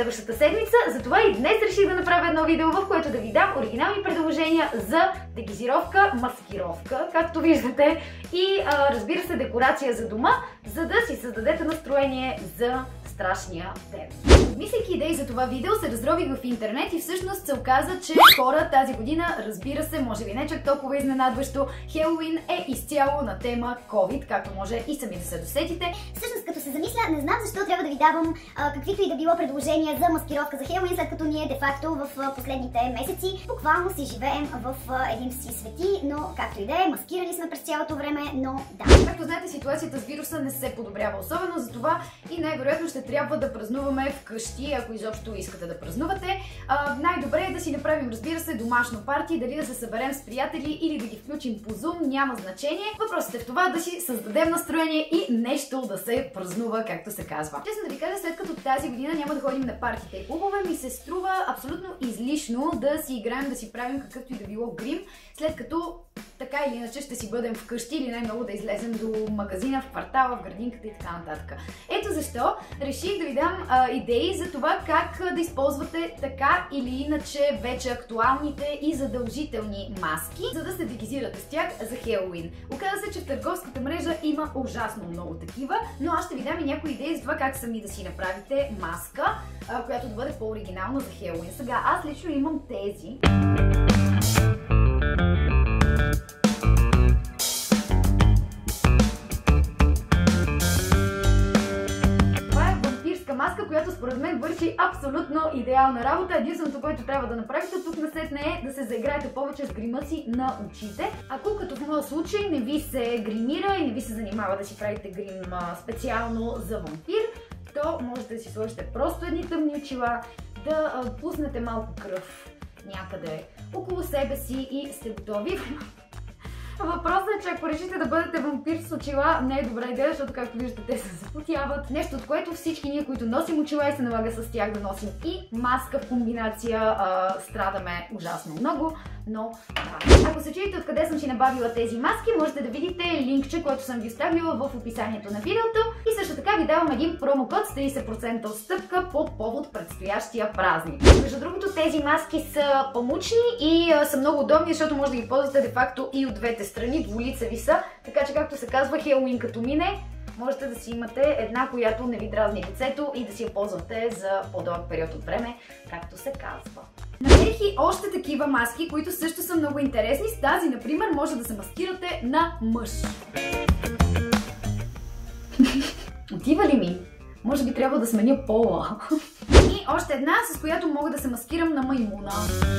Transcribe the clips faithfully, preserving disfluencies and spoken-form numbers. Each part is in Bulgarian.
следващата седмица. Затова и днес реших да направя едно видео, в което да ви дам оригинални предложения за дегизировка, маскировка, както виждате, и а, разбира се декорация за дома, за да си създадете настроение за страшния ден. Мислейки идеи за това видео, се разрових в интернет и всъщност се оказа, че хора тази година, разбира се, може би не чак толкова изненадващо, Хелоуин е изцяло на тема COVID, както може и сами да се досетите. Всъщност, като се замисля, не знам защо трябва да ви давам а, каквито и да било предложения за маскировка за Хелоуин, след като ние де-факто в а, последните месеци буквално си живеем в а, един си свети, но както и да е, маскирани сме през цялото време, но да. Както знаете, ситуацията с вируса не се подобрява особено, затова и най-вероятно ще трябва да празнуваме вкъщи, ако изобщо искате да празнувате. Най-добре е да си направим, разбира се, домашно парти, дали да се съберем с приятели или да ги включим по Zoom, няма значение. Въпросът е в това да си създадем настроение и нещо да се празнува, както се казва. Честно да ви кажа, след като тази година няма да ходим на партите и клубове, ми се струва абсолютно излишно да си играем, да си правим какъвто и да било грим, след като така или иначе ще си бъдем вкъщи или най-много да излезем до магазина, в квартала, в градинката и така нататък. Ето защо реших да ви дам а, идеи за това как да използвате така или иначе вече актуалните и задължителни маски, за да се дегизирате с тях за Хелоуин. Оказва се, че в търговската мрежа има ужасно много такива, но аз ще ви дам и някои идеи за това как сами да си направите маска, а, която да бъде по-оригинална за Хелоуин. Сега аз лично имам тези. Маска, която според мен върши абсолютно идеална работа. Единственото, което трябва да направите тук насетне е да се заиграете повече с грима си на очите. Ако като в моя случай не ви се гримира и не ви се занимава да си правите грим специално за вампир, то можете да си сложите просто едни тъмни очила, да пуснете малко кръв някъде около себе си и сте готови. Въпросът е, че ако решите да бъдете вампир с очила, не е добра идея, защото както виждате, те се запотяват. Нещо, от което всички ние, които носим очила и се налага с тях да носим и маска в комбинация, а, страдаме ужасно много. Но да. Ако се чудите откъде съм си набавила тези маски, можете да видите линкче, което съм ви оставила в описанието на видеото. И също така ви давам един промокод с трийсет процента отстъпка по повод предстоящия празник. Между другото, тези маски са памучни и а, са много удобни, защото може да ги ползвате де-факто и от двете страни, двулицеви са. Така че, както се казва, Хелоуин като мине, можете да си имате една, която не ви дразни лицето и да си я ползвате за по-дълъг период от време, както се казва. Намерих и още такива маски, които също са много интересни. С тази, например, може да се маскирате на мъж. Отива ли ми? Може би трябва да сменя пола. И още една, с която мога да се маскирам на маймуна.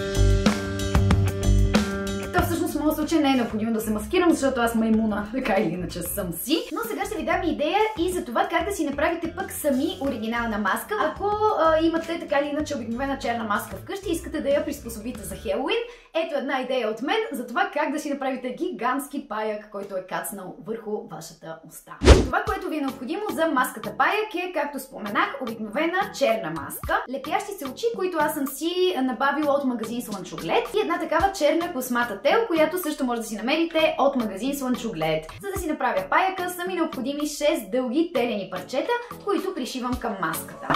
Всъщност в моят случай не е необходимо да се маскирам, защото аз маймуна, така или иначе съм си. Но сега ще ви дам идея и за това как да си направите пък сами оригинална маска. Ако а, имате така или иначе обикновена черна маска вкъщи и искате да я приспособите за Хелоуин, ето една идея от мен за това как да си направите гигантски паяк, който е кацнал върху вашата уста. Това, което ви е необходимо за маската паяк е, както споменах, обикновена черна маска, лепящи се очи, които аз съм си набавила от магазин Слънчоглед, и една такава черна космата тел, която също може да си намерите от магазин Слънчоглед. За да си направя паяка са ми необходими шест дълги телени парчета, които пришивам към маската.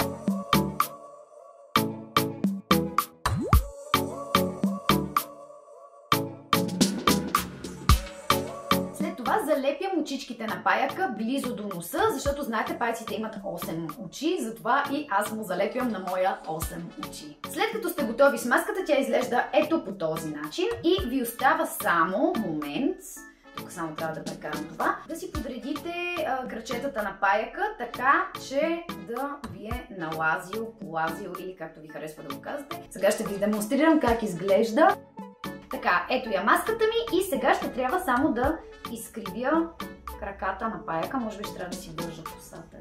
След това залепям очичките на паяка близо до носа, защото знаете, паяците имат осем очи, затова и аз му залепям на моя осем очи. След като сте готови с маската, тя изглежда ето по този начин и ви остава само момент, тук само трябва да прекарам това, да си подредите а, крачетата на паяка, така че да ви е налазил, полазил или както ви харесва да го казвате. Сега ще ви демонстрирам как изглежда. Така, ето я маската ми и сега ще трябва само да изкривя краката на паяка. Може би ще трябва да си държа косата.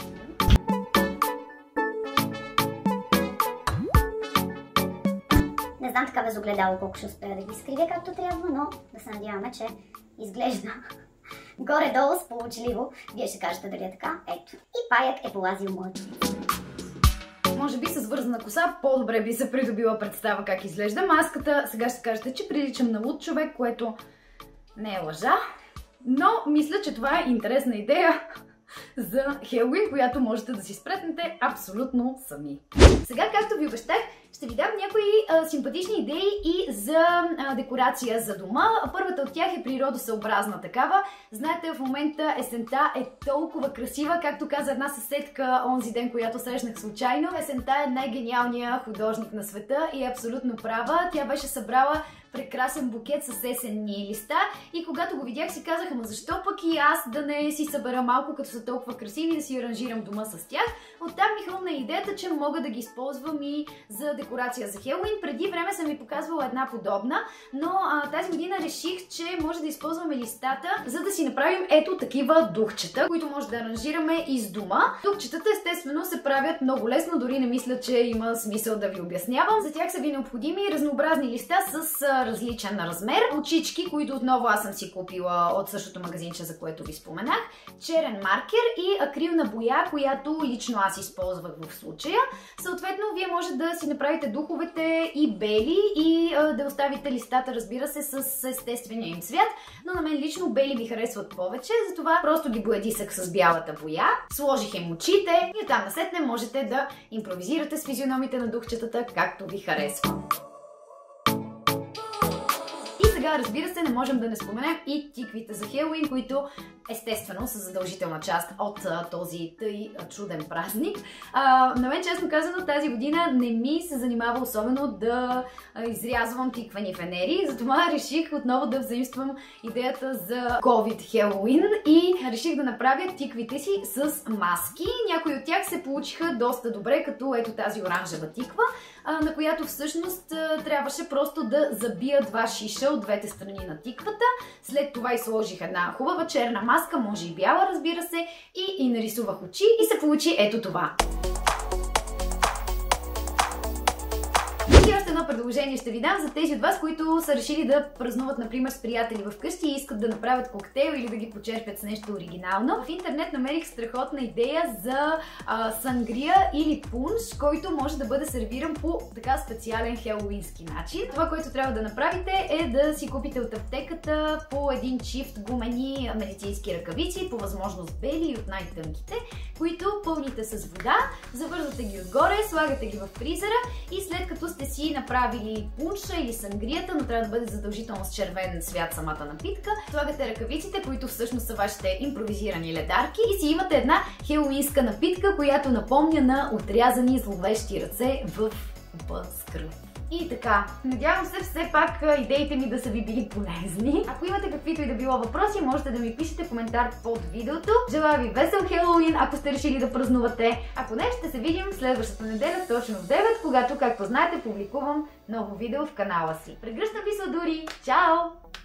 Не знам така без огледало колко ще успея да ги изкривя както трябва, но да се надяваме, че изглежда горе-долу сполучливо. Вие ще кажете дали е така. Ето. И паяк е полазил моето. Може би с вързана коса по-добре би се придобила представа как изглежда маската. Сега ще кажете, че приличам на луд човек, което не е лъжа. Но мисля, че това е интересна идея за Хелоуин, която можете да си спретнете абсолютно сами. Сега, както ви обещах, ще ви дам някои а, симпатични идеи и за а, декорация за дома. Първата от тях е природосъобразна такава. Знаете, в момента есента е толкова красива, както каза една съседка онзи ден, която срещнах случайно. Есента е най-гениалният художник на света и е абсолютно права. Тя беше събрала прекрасен букет с есенни листа и когато го видях си казах, ама защо пък и аз да не си събера малко, като са толкова красиви, да си аранжирам дома с тях. Оттам ми хрумна идеята, че мога да ги използвам и за декорация за Хелоуин. Преди време съм ви показвала една подобна, но а, тази година реших, че може да използваме листата, за да си направим ето такива духчета, които може да аранжираме из дома. Духчетата естествено се правят много лесно, дори не мисля, че има смисъл да ви обяснявам. За тях са ви необходими разнообразни листа с различен размер, очички, които отново аз съм си купила от същото магазинче, за което ви споменах, черен маркер и акрилна боя, която лично аз използвах в случая. Съответно, вие може да си направите духовете и бели и а, да оставите листата, разбира се, с естествения им цвят, но на мен лично бели ми харесват повече, затова просто ги боядисах с бялата боя, сложих им очите и оттам насетне можете да импровизирате с физиономите на духчетата, както ви харесва. Сега, разбира се, не можем да не споменем и тиквите за Хелоуин, които естествено са задължителна част от а, този тъй а, чуден празник. А, на мен, честно казано, тази година не ми се занимава особено да а, изрязвам тиквени фенери, затова реших отново да взаимствам идеята за COVID Хелоуин и реших да направя тиквите си с маски. Някои от тях се получиха доста добре, като ето тази оранжева тиква, а, на която всъщност а, трябваше просто да забия два шиша от двете страни на тиквата. След това и сложих една хубава черна маска, може и бяла, разбира се, и, и нарисувах очи и се получи ето това. И още едно предложение ще ви дам за тези от вас, които са решили да празнуват, например, с приятели вкъщи и искат да направят коктейл или да ги почерпят с нещо оригинално. В интернет намерих страхотна идея за а, сангрия или пунш, който може да бъде сервиран по така специален хелоуински начин. Това, което трябва да направите, е да си купите от аптеката по един чифт гумени медицински ръкавици, по възможност бели и от най-тънките, които пълните с вода, завързвате ги отгоре, слагате ги в фризера и след като сте си направили пунша или сангрията, но трябва да бъде задължително с червен цвят самата напитка, слагате ръкавиците, които всъщност са вашите импровизирани ледарки и си имате една хелоуинска напитка, която напомня на отрязани зловещи ръце в бъскръв. И така, надявам се все пак идеите ми да са ви били полезни. Ако имате каквито и да било въпроси, можете да ми пишете коментар под видеото. Желая ви весел Хелоуин, ако сте решили да празнувате. Ако не, ще се видим следващата неделя точно в девет, когато, както знаете, публикувам ново видео в канала си. Прегръщам ви сладури! Чао!